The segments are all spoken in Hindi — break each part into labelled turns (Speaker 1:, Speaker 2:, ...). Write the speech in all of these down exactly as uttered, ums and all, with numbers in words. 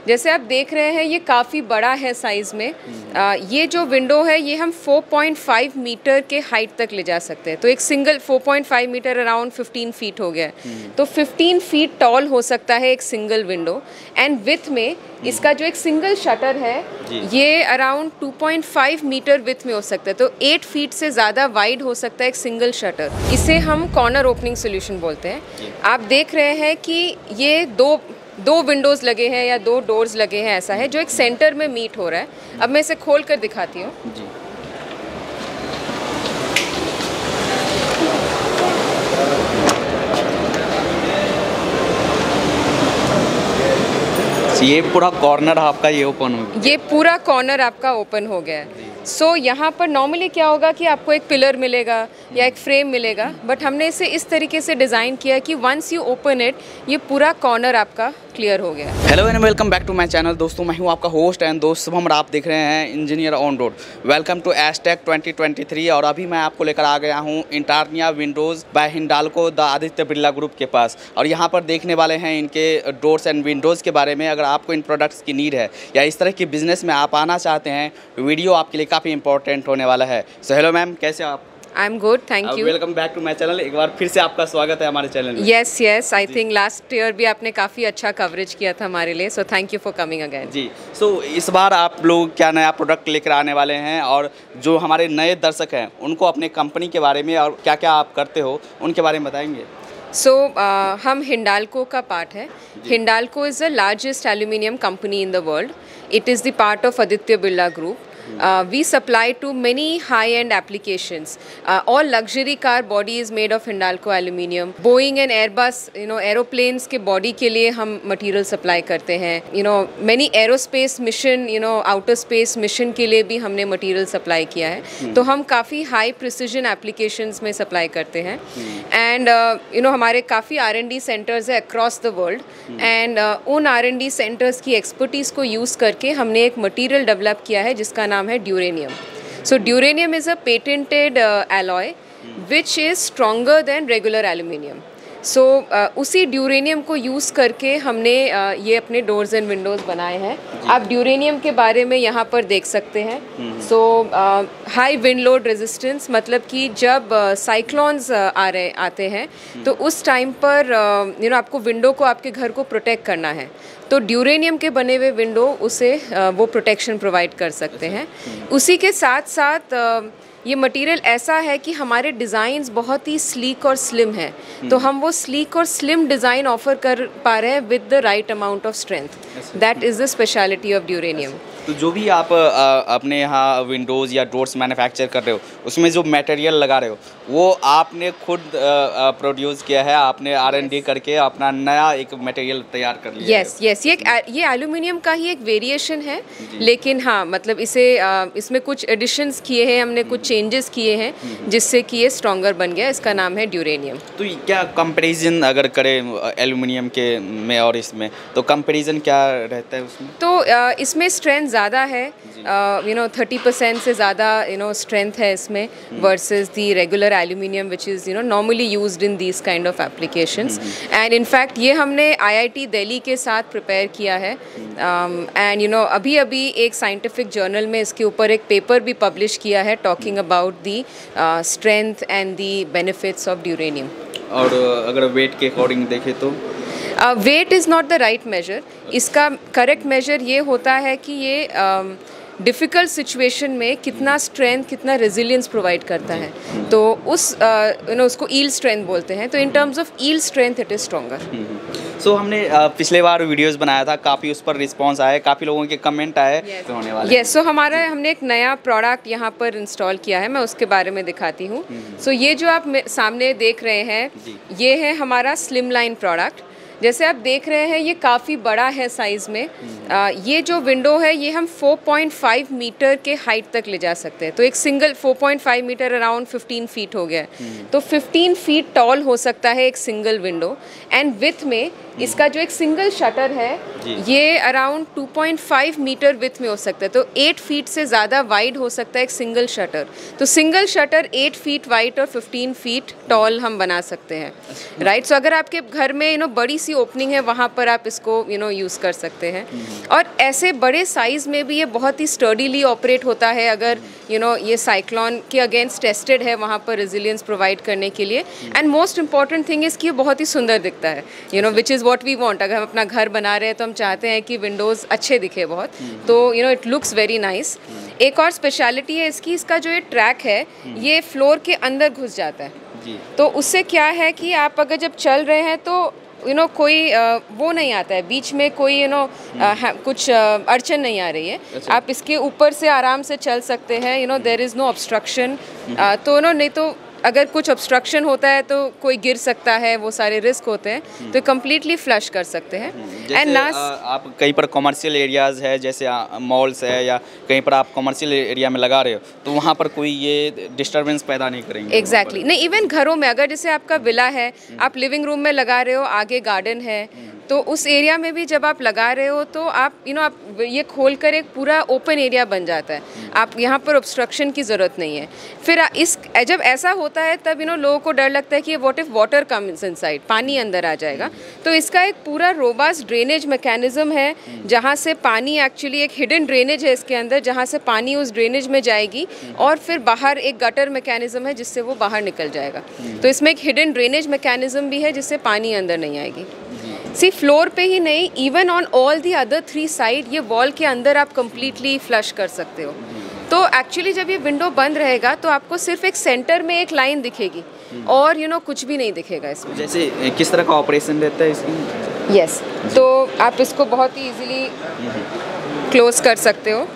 Speaker 1: जैसे आप देख रहे हैं ये काफ़ी बड़ा है साइज़ में। आ, ये जो विंडो है ये हम फोर पॉइंट फाइव मीटर के हाइट तक ले जा सकते हैं। तो एक single four point five metre around fifteen feet हो गया है, तो फिफ्टीन फीट टॉल हो सकता है एक सिंगल विंडो। एंड विथ में इसका जो एक सिंगल शटर है ये around two point five metre width में हो सकता है, तो एट फीट से ज़्यादा वाइड हो सकता है एक सिंगल शटर। इसे हम कॉर्नर ओपनिंग सोल्यूशन बोलते हैं। आप देख रहे हैं कि ये दो दो विंडोज़ लगे हैं या दो डोर्स लगे हैं, ऐसा है जो एक सेंटर में मीट हो रहा है। अब मैं इसे खोल कर दिखाती हूँ।
Speaker 2: ये पूरा कॉर्नर आपका ये ओपन हो गया,
Speaker 1: ये पूरा कॉर्नर आपका ओपन हो गया है। सो so, यहाँ पर नॉर्मली क्या होगा कि आपको एक पिलर मिलेगा या एक फ्रेम मिलेगा, बट हमने इसे इस तरीके से डिज़ाइन किया कि वंस यू ओपन इट ये पूरा कॉर्नर आपका क्लियर हो गया।
Speaker 2: Hello and welcome back to my channel. दोस्तों मैं हूँ आपका होस्ट एंड दोस्त शुभम और आप देख रहे हैं engineer on road. Welcome to Acetech twenty twenty three. और अभी मैं आपको लेकर आ गया हूँ Eternia windows by Hindalco the Aditya Birla group के पास। और यहाँ पर देखने वाले हैं इनके डोर्स एंड विंडोज़ के बारे में। अगर आपको इन प्रोडक्ट्स की नीड है या इस तरह के बिजनेस में आप आना चाहते हैं, वीडियो आपके लिए काफ़ी इंपॉर्टेंट होने वाला है। सो हेलो मैम, कैसे आप?
Speaker 1: I am good, thank you.
Speaker 2: Welcome back to my channel. एक बार फिर से आपका स्वागत है हमारे चैनल में।
Speaker 1: Yes yes, I think last year भी आपने काफ़ी अच्छा कवरेज किया था हमारे लिए, so thank you for coming again.
Speaker 2: जी, सो so, इस बार आप लोग क्या नया प्रोडक्ट लेकर आने वाले हैं, और जो हमारे नए दर्शक हैं उनको अपने कंपनी के बारे में और क्या क्या आप करते हो उनके बारे में बताएंगे?
Speaker 1: सो so, uh, हम हिंडाल्को का पार्ट है। Hindalco is the largest aluminium company in the world. It is the part of Aditya Birla group. Uh, we supply to many high-end applications. Uh, all luxury car body is made of Hindalco aluminium. Boeing and Airbus, you know, aeroplanes के body के लिए हम material supply करते हैं. You know, many aerospace mission, you know, outer space mission के लिए भी हमने material supply किया है. hmm. तो हम काफ़ी high precision applications में supply करते हैं. hmm. And uh, you know, हमारे काफ़ी R and D centers है across the world. hmm. And uh, उन R and D centers की expertise को use करके हमने एक material develop किया है जिसका नाम है Duranium. So Duranium is a patented alloy which is stronger than regular aluminium. So उसी ड्यूरेनियम को यूज़ करके हमने uh, ये अपने डोर्स एंड विंडोज़ बनाए हैं. आप ड्यूरेनियम के बारे में यहाँ पर देख सकते हैं. So high wind load resistance, मतलब कि जब साइक्लोन्स uh, uh, आ रहे आते हैं तो उस टाइम पर यू uh, नो आपको विंडो को, आपके घर को प्रोटेक्ट करना है, तो ड्यूरेनियम के बने हुए विंडो उसे uh, वो प्रोटेक्शन प्रोवाइड कर सकते हैं. उसी के साथ साथ uh, ये मटेरियल ऐसा है कि हमारे डिज़ाइंस बहुत ही स्लीक और स्लिम हैं, तो हम वो स्लीक और स्लिम डिज़ाइन ऑफर कर पा रहे हैं with the right amount of strength. That is the speciality of Duranium.
Speaker 2: तो जो भी आप आ, अपने यहाँ विंडोज़ या डोर्स मैन्युफैक्चर कर रहे हो, उसमें जो मटेरियल लगा रहे हो वो आपने खुद प्रोड्यूस किया है, आपने आर एंड डी करके अपना नया एक मटेरियल तैयार कर लिया?
Speaker 1: यस यस, ये ये एल्यूमिनियम का ही एक वेरिएशन है, लेकिन हाँ मतलब इसे आ, इसमें कुछ एडिशंस किए हैं हमने, कुछ चेंजेस किए हैं जिससे कि ये स्ट्रॉन्गर बन गया. इसका नाम है ड्यूरेनियम.
Speaker 2: तो क्या कंपेरिजन अगर करें एल्यूमिनियम के में और इसमें, तो कंपेरिजन क्या रहता है उसमें?
Speaker 1: तो आ, इसमें स्ट्रेंथ ज़्यादा है, यू नो थर्टी परसेंट से ज़्यादा यू नो स्ट्रेंथ है इसमें versus the regular aluminium which is you know normally used in these kind of applications. And in fact ये हमने आईआईटी दिल्ली के साथ प्रिपेयर किया है. एंड यू नो अभी अभी एक साइंटिफिक जर्नल में इसके ऊपर एक पेपर भी पब्लिश किया है talking about the strength and the benefits of Duranium.
Speaker 2: और अगर वेट के अकॉर्डिंग देखें तो
Speaker 1: weight is not the right measure. इसका करेक्ट मेजर ये होता है कि ये डिफ़िकल्ट uh, सिचुएशन में कितना स्ट्रेंथ, कितना रेजिलियंस प्रोवाइड करता है, तो उस यू नो उसको ईल्ड स्ट्रेंथ बोलते हैं. तो in terms of yield strength it is stronger.
Speaker 2: So हमने uh, पिछले बार वीडियोस बनाया था, काफ़ी उस पर रिस्पांस आया, काफ़ी लोगों के कमेंट आए.
Speaker 1: yes.
Speaker 2: होने वाले
Speaker 1: यस, सो हमारा हमने एक नया प्रोडक्ट यहाँ पर इंस्टॉल किया है, मैं उसके बारे में दिखाती हूँ. सो so, ये जो आप सामने देख रहे हैं ये है हमारा स्लिम लाइन प्रोडक्ट. जैसे आप देख रहे हैं ये काफ़ी बड़ा है साइज़ में. आ, ये जो विंडो है ये हम फोर पॉइंट फाइव मीटर के हाइट तक ले जा सकते हैं. तो एक single four point five metre around fifteen feet हो गया है, तो फिफ्टीन फीट टॉल हो सकता है एक सिंगल विंडो. एंड विथ में इसका जो एक सिंगल शटर है ये around two point five metre width में हो सकता है, तो एट फीट से ज़्यादा वाइड हो सकता है एक सिंगल शटर. तो single shutter eight feet wide और फिफ्टीन फीट टॉल हम बना सकते हैं, राइट. सो अगर आपके घर में यू नो बड़ी सी ओपनिंग है वहाँ पर आप इसको यू नो यूज़ कर सकते हैं। और ऐसे बड़े साइज़ में भी ये बहुत ही स्टर्डीली ऑपरेट होता है, अगर यू you नो know, ये साइक्लोन के अगेंस्ट टेस्टेड है वहाँ पर रेजिलियंस प्रोवाइड करने के लिए। And most important thing is कि ये बहुत ही सुंदर दिखता है, you know which is what we want. अगर हम अपना घर बना रहे हैं तो हम चाहते हैं कि विंडोज़ अच्छे दिखे बहुत, तो you know it looks very nice. एक और स्पेशलिटी है इसकी, इसका जो ये ट्रैक है ये फ्लोर के अंदर घुस जाता है जी। तो उससे क्या है कि आप अगर जब चल रहे हैं तो यू नो कोई आ, वो नहीं आता है बीच में, कोई यू नो कुछ आ, अड़चन नहीं आ रही है। अच्छा। आप इसके ऊपर से आराम से चल सकते हैं, you know there is no obstruction. तो नो नहीं तो अगर कुछ ऑब्स्ट्रक्शन होता है तो कोई गिर सकता है, वो सारे रिस्क होते हैं, तो कम्प्लीटली फ्लश कर सकते हैं।
Speaker 2: एंड ना आप कहीं पर कमर्शियल एरियाज़ है जैसे मॉल्स है या कहीं पर आप कमर्शियल एरिया में लगा रहे हो तो वहाँ पर कोई ये डिस्टर्बेंस पैदा नहीं करेंगे।
Speaker 1: Exactly exactly. नहीं, इवन घरों में अगर जैसे आपका विला है, आप लिविंग रूम में लगा रहे हो, आगे गार्डन है, तो उस एरिया में भी जब आप लगा रहे हो तो आप यू नो आप ये खोल कर एक पूरा ओपन एरिया बन जाता है, आप यहाँ पर ऑब्स्ट्रक्शन की ज़रूरत नहीं है। फिर इस जब ऐसा होता है तब यू नो लोगों को डर लगता है कि what if water comes inside, पानी अंदर आ जाएगा। तो इसका एक पूरा रोबास्ट ड्रेनेज मैकेनिज्म है जहाँ से पानी एक्चुअली एक हिडन ड्रेनेज है इसके अंदर, जहाँ से पानी उस ड्रेनेज में जाएगी और फिर बाहर एक गटर मैकेनिज्म है जिससे वो बाहर निकल जाएगा। तो इसमें एक हिडन ड्रेनेज मैकेनिज्म भी है जिससे पानी अंदर नहीं आएगी। सी फ्लोर पे ही नहीं, even on all the other three side ये वॉल के अंदर आप कम्प्लीटली फ्लश कर सकते हो। तो एक्चुअली जब ये विंडो बंद रहेगा तो आपको सिर्फ एक सेंटर में एक लाइन दिखेगी और यू you नो know, कुछ भी नहीं दिखेगा इसमें।
Speaker 2: जैसे किस तरह का ऑपरेशन रहता है इसकी?
Speaker 1: Yes yes. तो आप इसको बहुत ही इजीली क्लोज कर सकते हो।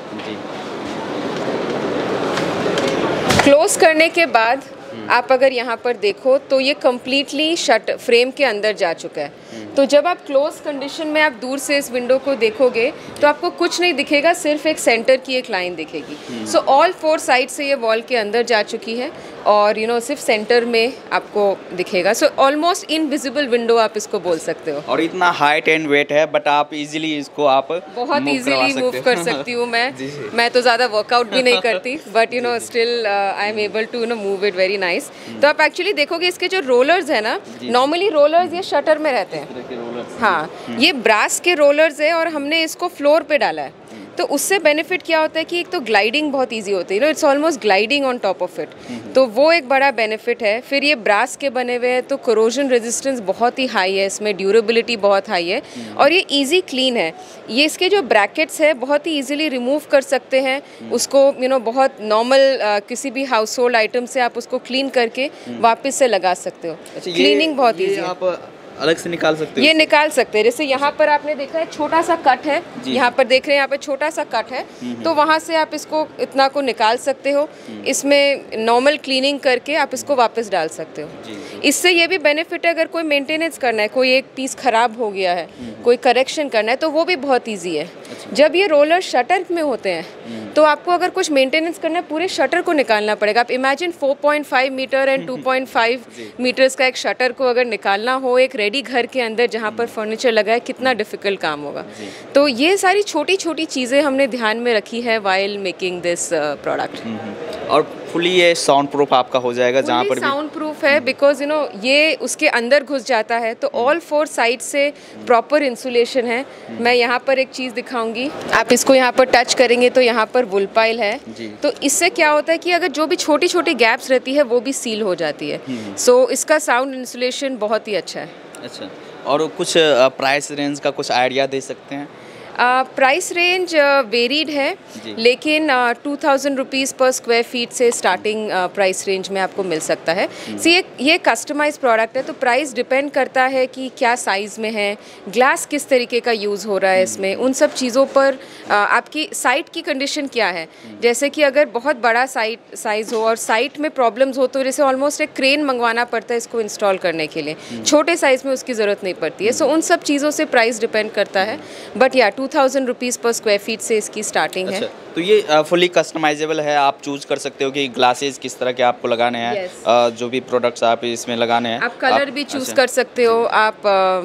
Speaker 1: क्लोज करने के बाद आप अगर यहाँ पर देखो तो ये कम्प्लीटली शट फ्रेम के अंदर जा चुका है। तो जब आप क्लोज कंडीशन में आप दूर से इस विंडो को देखोगे तो आपको कुछ नहीं दिखेगा, सिर्फ एक सेंटर की एक लाइन दिखेगी। सो ऑल फोर साइड से ये वॉल के अंदर जा चुकी है और यू you नो know, सिर्फ सेंटर में आपको दिखेगा। सो ऑलमोस्ट इनविजिबल विंडो आप इसको बोल सकते हो।
Speaker 2: और इतना हाइट एंड वेट है बट आप इजीली इसको आप
Speaker 1: बहुत इजीली मूव कर सकती हूँ मैं मैं तो ज़्यादा वर्कआउट भी नहीं करती but you know still I am able to you know move it very nice. तो आप एक्चुअली देखोगे इसके जो रोलर्स है ना, नॉर्मली रोलर्स ये शटर में रहते हैं, हाँ ये ब्रास के रोलर्स है और हमने इसको फ्लोर पे डाला है। तो उससे बेनिफिट क्या होता है कि एक तो ग्लाइडिंग बहुत इजी होती है, no it's almost gliding on top of it, तो वो एक बड़ा बेनिफिट है। फिर ये ब्रास के बने हुए हैं तो कोरोजन रेजिस्टेंस बहुत ही हाई है, इसमें ड्यूरेबिलिटी बहुत हाई है और ये इजी क्लीन है। ये इसके जो ब्रैकेट्स है बहुत ही इजीली रिमूव कर सकते हैं उसको, यू नो बहुत नॉर्मल किसी भी हाउस होल्ड आइटम से आप उसको क्लीन करके वापस से लगा सकते हो। क्लीनिंग बहुत ईजी है,
Speaker 2: अलग से निकाल सकते हो,
Speaker 1: ये निकाल सकते हैं। जैसे यहाँ पर आपने देखा है छोटा सा कट है, यहाँ पर देख रहे हैं यहाँ पे छोटा सा कट है, तो वहाँ से आप इसको इतना को निकाल सकते हो, इसमें नॉर्मल क्लीनिंग करके आप इसको वापस डाल सकते हो। इससे ये भी बेनिफिट है अगर कोई मेंटेनेंस करना है, कोई एक पीस खराब हो गया है, कोई करेक्शन करना है तो वो भी बहुत ईजी है। जब ये रोलर शटर में होते हैं तो आपको अगर कुछ मेंटेनेंस करना है पूरे शटर को निकालना पड़ेगा। आप imagine four point five metre and two point five metres का एक शटर को अगर निकालना हो एक रेडी घर के अंदर जहाँ पर फर्नीचर लगा है, कितना डिफिकल्ट काम होगा। तो ये सारी छोटी छोटी चीज़ें हमने ध्यान में रखी है वाइल मेकिंग दिस प्रोडक्ट।
Speaker 2: और फुली ये साउंड प्रूफ आपका हो जाएगा जहाँ पर भी
Speaker 1: साउंड प्रूफ है बिकॉज यू नो ये उसके अंदर घुस जाता है तो ऑल फोर साइड से प्रॉपर इंसुलेशन है। मैं यहाँ पर एक चीज़ दिखाऊंगी, आप इसको यहाँ पर टच करेंगे तो यहाँ पर वुल पाइल है, तो इससे क्या होता है कि अगर जो भी छोटी छोटी गैप्स रहती है वो भी सील हो जाती है। सो so, इसका साउंड इंसुलेशन बहुत ही अच्छा है।
Speaker 2: अच्छा, और कुछ प्राइस रेंज का कुछ आइडिया दे सकते हैं?
Speaker 1: प्राइस रेंज वेरीड है लेकिन two thousand rupees per square feet से स्टार्टिंग प्राइस रेंज में आपको मिल सकता है। सी ये ये कस्टमाइज प्रोडक्ट है तो प्राइस डिपेंड करता है कि क्या साइज़ में है, ग्लास किस तरीके का यूज़ हो रहा है इसमें, उन सब चीज़ों पर uh, आपकी साइट की कंडीशन क्या है। जैसे कि अगर बहुत बड़ा साइट साइज़ हो और साइट में प्रॉब्लम्स हो तो जैसे ऑलमोस्ट एक क्रेन मंगवाना पड़ता है इसको इंस्टॉल करने के लिए, छोटे साइज़ में उसकी ज़रूरत नहीं पड़ती है। सो so, उन सब चीज़ों से प्राइस डिपेंड करता है बट या two thousand rupees per square feet से इसकी स्टार्टिंग
Speaker 2: अच्छा,
Speaker 1: है।
Speaker 2: तो ये फुली कस्टमाइजेबल है, आप चूज कर सकते हो कि ग्लासेस किस तरह के आपको लगाने हैं। yes. जो भी प्रोडक्ट्स आप इसमें लगाने हैं
Speaker 1: आप कलर आप, भी चूज अच्छा। कर सकते हो, आप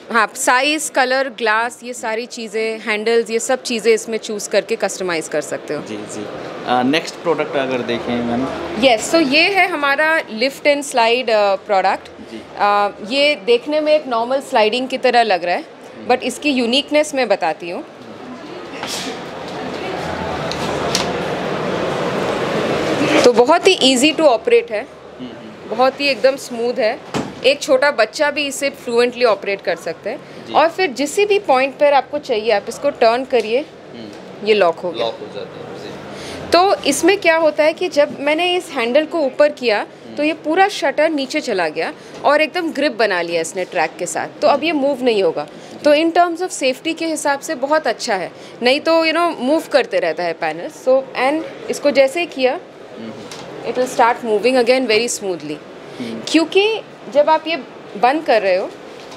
Speaker 1: हाँ, साइज़, कलर, ग्लास, ये सारी चीज़ें, हैंडल्स, ये सब चीज़ें इसमें चूज़ करके कस्टमाइज़ कर सकते हो।
Speaker 2: जी जी। नेक्स्ट प्रोडक्ट अगर देखें मैम।
Speaker 1: यस, तो ये है हमारा लिफ्ट एंड स्लाइड प्रोडक्ट। ये देखने में एक नॉर्मल स्लाइडिंग की तरह लग रहा है, बट इसकी यूनिकनेस मैं बताती हूँ। तो बहुत ही इजी टू ऑपरेट है, बहुत ही एकदम स्मूथ है। एक छोटा बच्चा भी इसे फ्लुएंटली ऑपरेट कर सकते हैं। और फिर जिस भी पॉइंट पर आपको चाहिए आप इसको टर्न करिए, ये लॉक हो गया।
Speaker 2: लॉक हो जाता है।
Speaker 1: तो इसमें क्या होता है कि जब मैंने इस हैंडल को ऊपर किया तो ये पूरा शटर नीचे चला गया और एकदम ग्रिप बना लिया इसने ट्रैक के साथ, तो अब ये मूव नहीं होगा। तो इन टर्म्स ऑफ सेफ्टी के हिसाब से बहुत अच्छा है, नहीं तो यू नो मूव करते रहता है पैनल। सो एंड इसको जैसे ही किया it will start moving again very smoothly. क्योंकि जब आप ये बंद कर रहे हो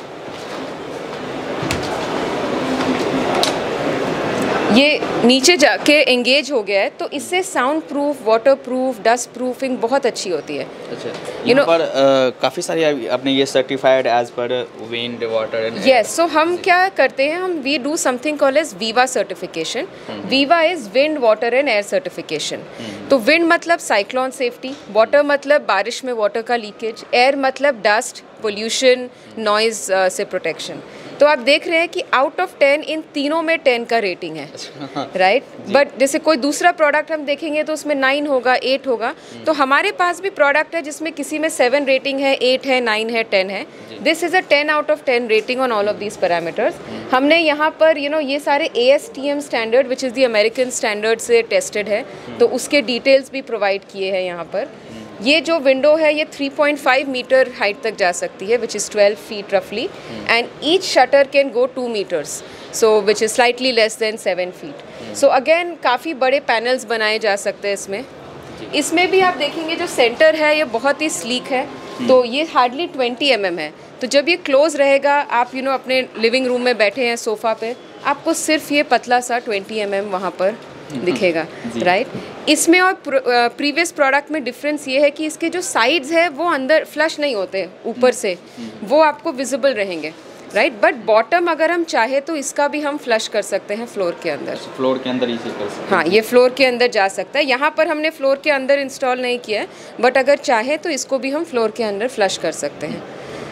Speaker 1: ये नीचे जाके एंगेज हो गया है, तो इससे sound proof, water proof, dust proofing बहुत अच्छी होती है।
Speaker 2: अच्छा, यहाँ पर uh, काफ़ी सारी आपने ये certified as per wind, water and
Speaker 1: yes. So हम क्या करते हैं, हम we do something called as viva certification. Viva is wind, water and air certification. तो विंड मतलब साइक्लोन सेफ्टी, वाटर मतलब बारिश में वाटर का लीकेज, एयर मतलब डस्ट, पोल्यूशन, नॉइज से प्रोटेक्शन। तो आप देख रहे हैं कि आउट ऑफ टेन इन तीनों में टेन का रेटिंग है, राइट। बट जैसे कोई दूसरा प्रोडक्ट हम देखेंगे तो उसमें नाइन होगा, एट होगा। तो हमारे पास भी प्रोडक्ट है जिसमें किसी में सेवन रेटिंग है, एट है, नाइन है, टेन है। This is a ten out of ten rating on all of these parameters. हमने यहाँ पर यू नो ये सारे A S T M standard which is the American standard से टेस्टेड है, तो उसके डिटेल्स भी प्रोवाइड किए हैं यहाँ पर। ये जो विंडो है ये three point five metre height तक जा सकती है, विच इज़ ट्वेल्व फीट रफली, and each shutter can go two metres, so which is slightly less than seven feet. So again काफ़ी बड़े पैनल्स बनाए जा सकते हैं इसमें। इसमें भी आप देखेंगे जो सेंटर है ये बहुत ही स्लीक है, तो ये हार्डली ट्वेंटी एम एम है। तो जब ये क्लोज रहेगा, आप यू नो अपने लिविंग रूम में बैठे हैं सोफ़ा पे, आपको सिर्फ ये पतला सा ट्वेंटी एम एम वहाँ पर दिखेगा, राइट। इसमें और प्रीवियस प्रोडक्ट में डिफरेंस ये है कि इसके जो साइड्स है वो अंदर फ्लश नहीं होते, ऊपर से वो आपको विजिबल रहेंगे, राइट। बट बॉटम अगर हम चाहे तो इसका भी हम फ्लश कर सकते हैं फ्लोर के अंदर।
Speaker 2: फ्लोर के अंदर इसे कर सकते हैं।
Speaker 1: हाँ, ये फ्लोर के अंदर जा सकता है। यहाँ पर हमने फ्लोर के अंदर इंस्टॉल नहीं किया है, बट अगर चाहे तो इसको भी हम फ्लोर के अंदर फ्लश कर सकते हैं।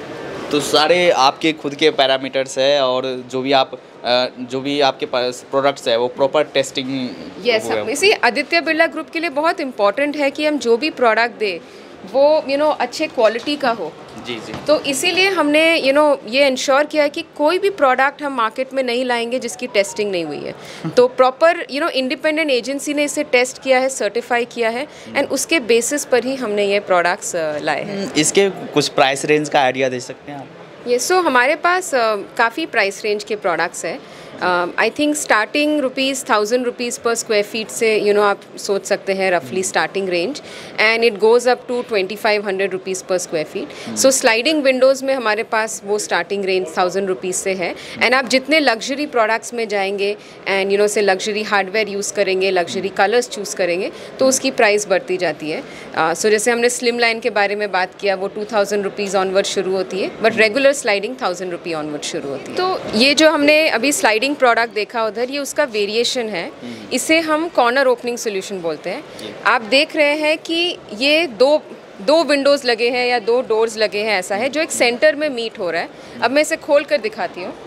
Speaker 2: तो सारे आपके खुद के पैरामीटर्स है और जो भी आप जो भी आपके पास प्रोडक्ट्स है वो प्रॉपर टेस्टिंग।
Speaker 1: यस, इसी आदित्य बिरला ग्रुप के लिए बहुत इंपॉर्टेंट है कि हम जो भी प्रोडक्ट दे वो यू you नो know, अच्छे क्वालिटी का हो।
Speaker 2: जी जी।
Speaker 1: तो इसीलिए हमने यू नो ये इंश्योर किया है कि कोई भी प्रोडक्ट हम मार्केट में नहीं लाएंगे जिसकी टेस्टिंग नहीं हुई है। तो proper you know independent agency ने इसे टेस्ट किया है, सर्टिफाई किया है, एंड उसके बेसिस पर ही हमने ये प्रोडक्ट्स लाए हैं।
Speaker 2: इसके कुछ प्राइस रेंज का आइडिया दे सकते हैं आप?
Speaker 1: ये सो हमारे पास uh, काफ़ी प्राइस रेंज के प्रोडक्ट्स हैं। I think starting rupees thousand rupees per square feet से यू you नो know, आप सोच सकते हैं रफली starting range, and it goes up to twenty five hundred rupees per square feet. So sliding windows में हमारे पास वो स्टार्टिंग रेंज थाउजेंड रुपीज़ से है। एंड आप जितने लग्जरी प्रोडक्ट्स में जाएंगे and you know say luxury hardware use करेंगे, लग्जरी कलर्स चूज़ करेंगे, तो उसकी प्राइस बढ़ती जाती है। सो uh, so जैसे हमने स्लिम लाइन के बारे में बात किया, वो टू थाउजेंड रुपीज़ ऑनवर्ड शुरू होती है, but regular sliding thousand rupee onward शुरू होती है। तो ये जो हमने अभी स्लाइडिंग प्रोडक्ट देखा उधर, ये उसका वेरिएशन है। इसे हम कॉर्नर ओपनिंग सॉल्यूशन बोलते हैं। आप देख रहे हैं कि ये दो दो विंडोज़ लगे हैं या दो डोर्स लगे हैं, ऐसा है, जो एक सेंटर में मीट हो रहा है। अब मैं इसे खोल कर दिखाती हूँ।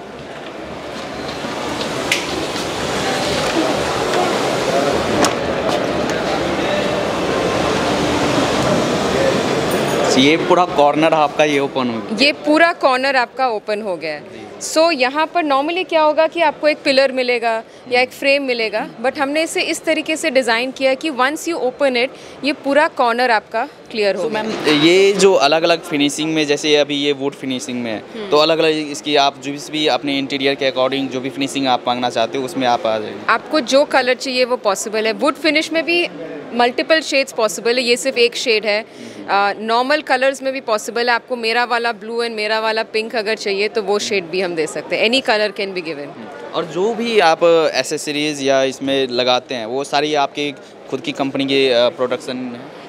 Speaker 2: ये पूरा कॉर्नर आपका ये ओपन हो गया।
Speaker 1: ये पूरा कॉर्नर आपका ओपन हो गया है। सो so, यहाँ पर नॉर्मली क्या होगा कि आपको एक पिलर मिलेगा या एक फ्रेम मिलेगा, बट हमने इसे इस तरीके से डिज़ाइन किया कि वंस यू ओपन इट, ये पूरा कॉर्नर आपका क्लियर हो।
Speaker 2: मैम ये जो अलग अलग फिनिशिंग में, जैसे अभी ये वुड फिनिशिंग में है, तो अलग अलग इसकी आप जो भी अपने इंटीरियर के अकॉर्डिंग जो भी फिनिशिंग आप मांगना चाहते हो उसमें आप आ जाएंगे।
Speaker 1: आपको जो कलर चाहिए वो पॉसिबल है। वुड फिनिश में भी मल्टीपल शेड्स पॉसिबल है, ये सिर्फ एक शेड है। नॉर्मल uh, कलर्स में भी पॉसिबल है। आपको मेरा वाला ब्लू एंड मेरा वाला पिंक अगर चाहिए तो वो शेड भी हम दे सकते हैं। Any colour can be given.
Speaker 2: और जो भी आप एसेसरीज या इसमें लगाते हैं वो सारी आपकी खुद की कंपनी के प्रोडक्शन है?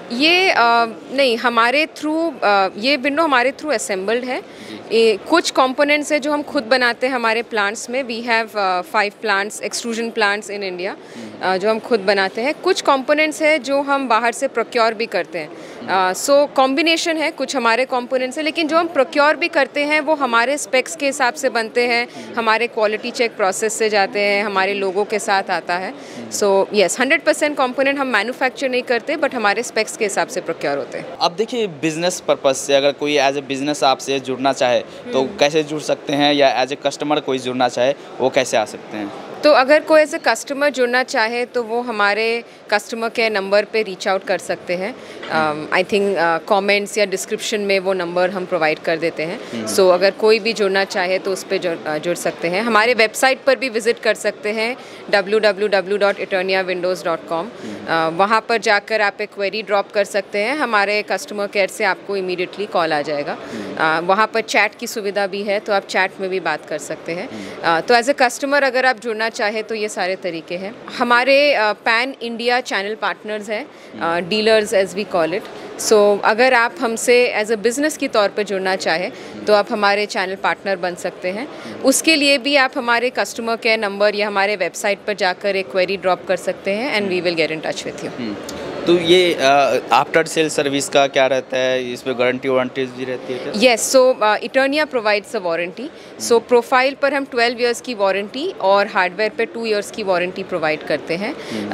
Speaker 1: ये आ, नहीं, हमारे थ्रू ये विंडो हमारे थ्रू असेंबल्ड है। ये कुछ कंपोनेंट्स है जो हम खुद बनाते हैं हमारे प्लांट्स में। We have five plants, extrusion plants in India, जो हम खुद बनाते हैं। कुछ कंपोनेंट्स है जो हम बाहर से प्रोक्योर भी करते हैं। सो कॉम्बिनेशन है, कुछ हमारे कंपोनेंट्स है, लेकिन जो हम प्रोक्योर भी करते हैं वो हमारे स्पेक्स के हिसाब से बनते हैं, हमारे क्वालिटी चेक प्रोसेस से जाते हैं, हमारे लोगों के साथ आता है। So yes, hundred percent component हम मैन्युफैक्चर नहीं करते, बट हमारे स्पेक्स के हिसाब से प्रोक्योर होते हैं।
Speaker 2: अब देखिए, बिजनेस पर्पज से अगर कोई एज ए बिजनेस आपसे जुड़ना चाहे तो कैसे जुड़ सकते हैं, या एज ए कस्टमर कोई जुड़ना चाहे वो कैसे आ सकते हैं?
Speaker 1: तो अगर कोई ऐसे कस्टमर जुड़ना चाहे तो वो हमारे कस्टमर केयर नंबर पे रीच आउट कर सकते हैं। आई थिंक कमेंट्स या डिस्क्रिप्शन में वो नंबर हम प्रोवाइड कर देते हैं। सो so, अगर कोई भी जुड़ना चाहे तो उस पर जुड़, uh, जुड़ सकते हैं। हमारे वेबसाइट पर भी विज़िट कर सकते हैं, W W W dot Eternia windows dot com. वहाँ पर जाकर आप एक क्वेरी ड्रॉप कर सकते हैं, हमारे कस्टमर केयर से आपको इमीडिएटली कॉल आ जाएगा। uh, वहाँ पर चैट की सुविधा भी है, तो आप चैट में भी बात कर सकते हैं। uh, तो एज ए कस्टमर अगर आप जुड़ना चाहे तो ये सारे तरीके हैं। हमारे पैन इंडिया चैनल पार्टनर्स हैं, dealers as we call it. So अगर आप हमसे एज अ बिज़नेस की तौर पर जुड़ना चाहे तो आप हमारे चैनल पार्टनर बन सकते हैं। उसके लिए भी आप हमारे कस्टमर केयर नंबर या हमारे वेबसाइट पर जाकर एक क्वेरी ड्रॉप कर सकते हैं, and we will get in touch with you.
Speaker 2: तो ये आफ्टर सेल सर्विस का क्या रहता है, इस पे गारंटी वारंटी भी रहती है?
Speaker 1: Yes, so Eternia provides a warranty. So profile पर हम ट्वेल्व इयर्स की वारंटी और हार्डवेयर पे टू इयर्स की वारंटी प्रोवाइड करते हैं,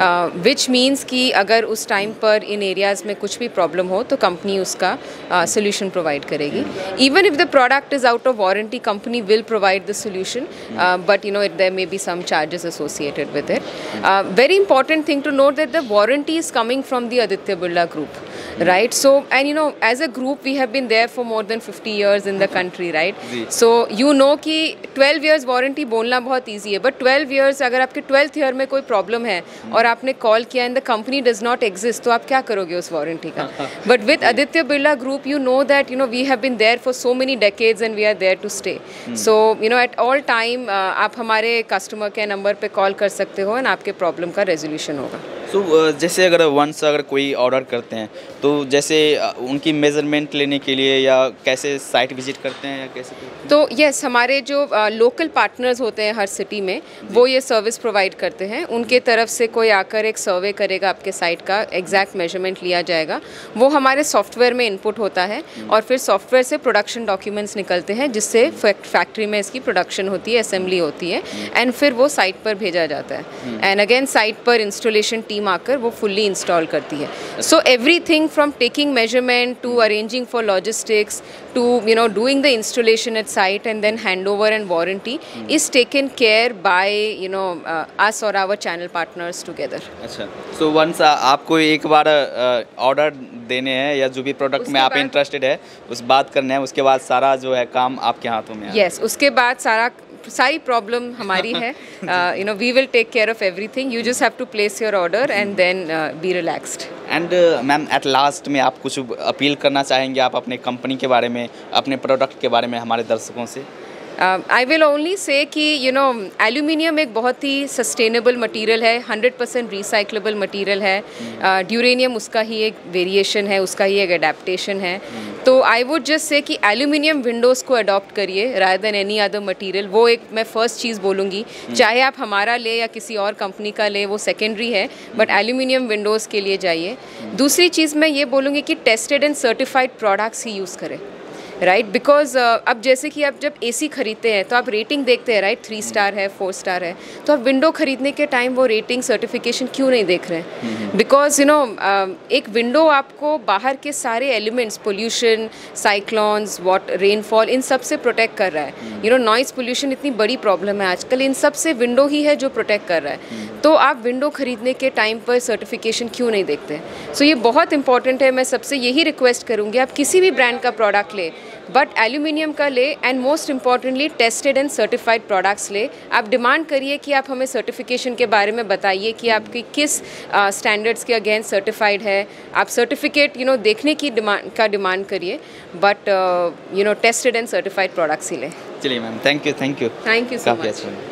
Speaker 1: विच मीन्स कि अगर उस टाइम पर इन एरियाज़ में कुछ भी प्रॉब्लम हो तो कंपनी उसका सोल्यूशन uh, प्रोवाइड करेगी। Even if the product is out of warranty, company will provide the solution, but you know it there may be some charges associated with it. Very important thing to note that the warranty is coming from the Aditya Birla Group, right? So, and you know, as a group we have been there for more than fifty years in the country, right? So you know कि twelve years warranty बोलना बहुत easy है, but twelve years अगर आपके twelfth year में कोई problem है और आपने कॉल किया and the company does not exist, तो आप क्या करोगे उस वारंटी का? But with Aditya Birla Group, you know that you know we have been there for so many decades and we are there to stay. So you know at all time uh, आप हमारे कस्टमर के नंबर पे कॉल कर सकते हो and आपके प्रॉब्लम का रेजोल्यूशन होगा।
Speaker 2: सो so, जैसे अगर वंस अगर कोई ऑर्डर करते हैं तो जैसे उनकी मेजरमेंट लेने के लिए या कैसे साइट विजिट करते हैं या कैसे करते हैं?
Speaker 1: तो यस, हमारे जो लोकल uh, पार्टनर्स होते हैं हर सिटी में, वो ये सर्विस प्रोवाइड करते हैं। उनके तरफ से कोई आकर एक सर्वे करेगा, आपके साइट का एग्जैक्ट मेजरमेंट लिया जाएगा, वो हमारे सॉफ्टवेयर में इनपुट होता है और फिर सॉफ्टवेयर से प्रोडक्शन डॉक्यूमेंट्स निकलते हैं जिससे फैक्ट्री में इसकी प्रोडक्शन होती है, असेंबली होती है, एंड फिर वो साइट पर भेजा जाता है। एंड अगेन साइट पर इंस्टॉलेशन टीम आकर वो फुल्ली इंस्टॉल करती है। So everything from taking measurement to arranging for logistics to you know doing the installation at site and then handover and warranty is taken care by you know us और आवर चैनल पार्टनर्स टुगेदर।
Speaker 2: अच्छा, सो वंस आपको एक बार ऑर्डर देने हैं या जो भी प्रोडक्ट में आप इंटरेस्टेड है उस बात करना है, उसके बाद सारा जो है काम आपके हाथों में है?
Speaker 1: यस, उसके बाद सारा सारी प्रॉब्लम हमारी है। You know we will take care of everything, you just have to place your order and then be relaxed.
Speaker 2: And ma'am, at last में आप कुछ अपील करना चाहेंगे आप अपने कंपनी के बारे में, अपने प्रोडक्ट के बारे में हमारे दर्शकों से?
Speaker 1: आई विल ओनली से कि यू नो एल्यूमिनियम एक बहुत ही सस्टेनेबल मटेरियल है, हंड्रेड परसेंट रिसाइक्लेबल मटेरियल है। ड्यूरेनियम uh, उसका ही एक वेरिएशन है, उसका ही एक एडेप्टेशन है। तो आई वुड जस्ट से कि एल्यूमिनियम विंडोज़ को अडॉप्ट करिए rather than any other material. वो एक मैं फर्स्ट चीज़ बोलूँगी, चाहे आप हमारा ले या किसी और कंपनी का ले, वो सेकेंडरी है, बट एल्यूमिनियम विंडोज़ के लिए जाइए। दूसरी चीज़ मैं ये बोलूँगी कि टेस्टेड एंड सर्टिफाइड प्रोडक्ट्स ही यूज़ करें, राइट right? बिकॉज uh, अब जैसे कि आप जब एसी खरीदते हैं तो आप रेटिंग देखते हैं, राइट right? थ्री स्टार है, फोर स्टार है, तो आप विंडो खरीदने के टाइम वो रेटिंग सर्टिफिकेशन क्यों नहीं देख रहे हैं? बिकॉज यू नो एक विंडो आपको बाहर के सारे elements, pollution, cyclones, what rainfall, इन सब से प्रोटेक्ट कर रहा है। यू नो नॉइज़ पोल्यूशन इतनी बड़ी प्रॉब्लम है आजकल, इन सब से विंडो ही है जो प्रोटेक्ट कर रहा है। तो आप विंडो खरीदने के टाइम पर सर्टिफिकेशन क्यों नहीं देखते? सो so, ये बहुत इंपॉर्टेंट है। मैं सबसे यही रिक्वेस्ट करूँगी, आप किसी भी ब्रांड का प्रोडक्ट ले, बट एल्यूमिनियम का ले, and most importantly tested and certified products ले। आप डिमांड करिए कि आप हमें सर्टिफिकेशन के बारे में बताइए कि आपकी किस स्टैंडर्ड्स uh, के अगेंस्ट सर्टिफाइड है। आप सर्टिफिकेट यू नो देखने की डिमांड का डिमांड करिए, but you know tested and certified products ही लें।
Speaker 2: चलिए ma'am, thank you thank you
Speaker 1: thank you so much.